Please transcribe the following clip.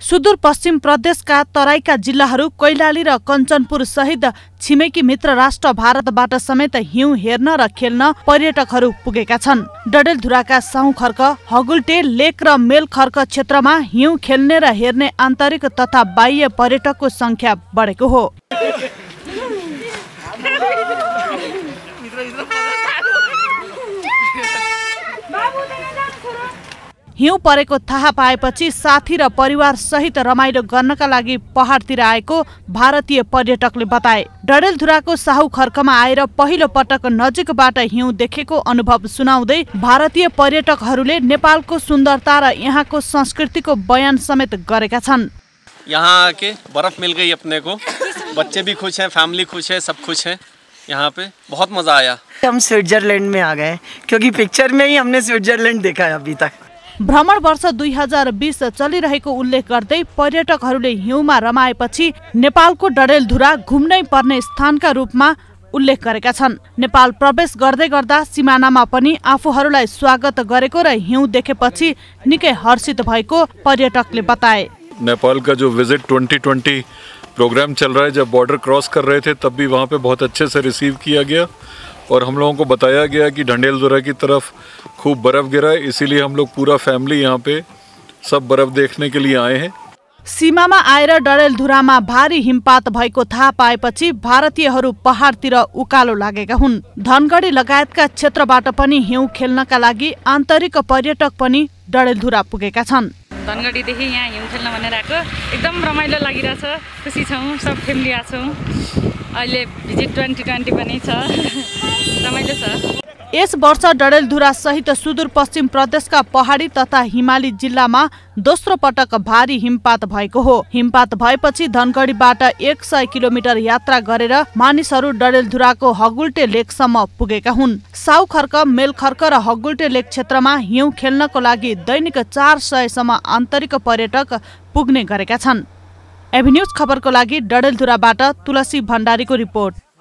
सुदूरपश्चिम प्रदेशका तराईका जिल्लाहरू कैलाली र कञ्चनपुर सहित छिमेकी मित्र राष्ट्र भारतबाट समेत हिउँ हेर्न र खेल्न पर्यटकहरू पुगेका छन्। डडेलधुराका साहुखर्क, हगुल्टे लेक र मेलखर्क क्षेत्रमा हिउँ खेल्ने र हेर्ने आन्तरिक तथा बाह्य पर्यटकको संख्या बढेको हो। हिउँ परेको थाहा पाएपछि साथी र परिवार सहित रमाइलो गर्नका लागि पहाडतिर आएको भारतीय पर्यटकले बताए। डडेलधुराको साहुखर्कमा आएर पहिलो पटक नजिकबाट हिउँ देखेको अनुभव सुनाउँदै भारतीय पर्यटकहरूले नेपालको सुन्दरता र यहाँको संस्कृतिको बयान समेत गरेका छन्। यहाँ आके बर्फ मिल गई अपने को, बच्चे भी खुश हैं, फैमिली खुश है, सब खुश है। यहाँ पे बहुत मजा आया। हम स्विट्जरलैंड में आ गए क्योंकि पिक्चर में ही हमने स्विट्जरलैंड देखा है अभी तक। भ्रमण वर्ष 2020 चलिरहेको उल्लेख गर्दै पर्यटकहरूले हिउँमा रमाएपछि नेपालको डडेलधुरा घुम्नै पर्ने स्थानका रूपमा उल्लेख गरेका छन्। नेपाल प्रवेश गर्दै गर्दा सिमानामा पनि आफूहरूलाई स्वागत गरेको र हिउँ देखेपछि निकै हर्षित भएको पर्यटकले बताए। नेपाल का जो विजिट 2020 प्रोग्राम चल रहा है, जब बॉर्डर क्रॉस कर रहे थे तब भी वहाँ पे बहुत अच्छे से रिसीव किया गया और हम लोगों को बताया गया कि डडेलधुरा की तरफ खूब बर्फ गिरा है, इसीलिए हम लोग पूरा फैमिली यहाँ पे सब बर्फ देखने के लिए आए हैं। सीमामा आएर डडेलधुरामा भारी हिमपात भएको थाहा पाएपछि भारतीयहरू पहाडतिर उकालो लागेका हुन्। धनगढी लगायतका क्षेत्रबाट पनि हिउँ खेल्नका लागि आन्तरिक पर्यटक पनि डडेलधुरा पुगेका छन्। धनगढीदेखि यहाँ हिउँ खेल्न भनेर आएको, एकदम रमाइलो लागिरहेछ, खुसी छौँ, सब फ्यामिली आएको छौँ। अहिले भिजिट 2020 पनि छ, रमाइलो छ। यस वर्ष डडेलधुरा सहित सुदूरपश्चिम प्रदेशका पहाडी तथा हिमाली जिल्लामा दोस्रो पटक भारी हिमपात भएको हो। हिमपात भएपछि धनगढीबाट 100 किलोमिटर यात्रा गरेर मानिसहरू डडेलधुराको हगुल्टे लेकसम्म पुगेका हुन्। साहुखर्क, मेलखर्क र हगुल्टे लेक क्षेत्रमा हिउँ खेल्नको लागि दैनिक 400 सम्म आन्तरिक पर्यटक पुग्ने गरेका छन्। एभी न्यूज खबरको लागि डडेलधुराबाट तुलसी भण्डारीको रिपोर्ट।